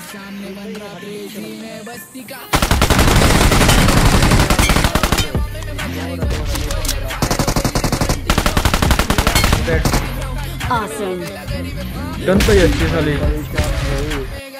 सामने बन रहा तेजी में बस्ती का awesome गन तो ही अच्छी साली।